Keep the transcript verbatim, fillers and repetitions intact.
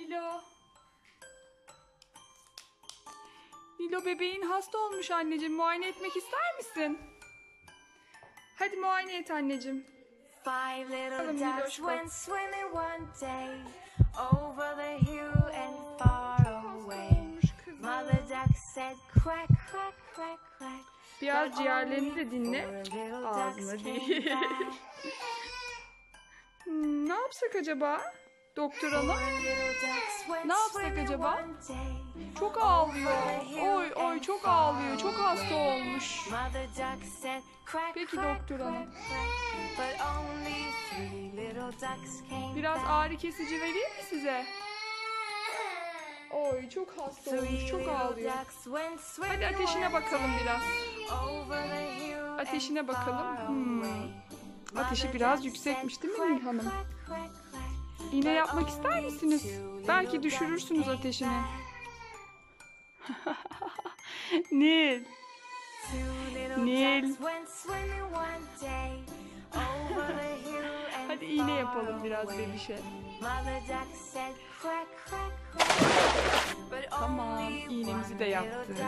Nilo. Nilo, bebeğin hasta olmuş anneciğim. Muayene etmek ister misin? Hadi muayene et anneciğim. Five little ducks went swimming one day over the hill and far away. Mother duck said quack quack quack quack. Biraz ciğerlerini de dinle. Ağzına değil. hmm, ne yapsak acaba? Doktor hanım. Ne yapsak acaba? Çok ağlıyor. Oy oy çok ağlıyor. Çok hasta olmuş. Peki doktor hanım. Biraz ağrı kesici vereyim mi size? Oy çok hasta olmuş. Çok ağlıyor. Hadi ateşine bakalım biraz. Ateşine bakalım. Hmm. Ateşi biraz yüksekmiş değil mi Nil hanım? İğne yapmak ister misiniz? Belki düşürürsünüz ateşini. Nil. Nil. Hadi iğne yapalım biraz bebişe. Tamam, iğnemizi de yaptık.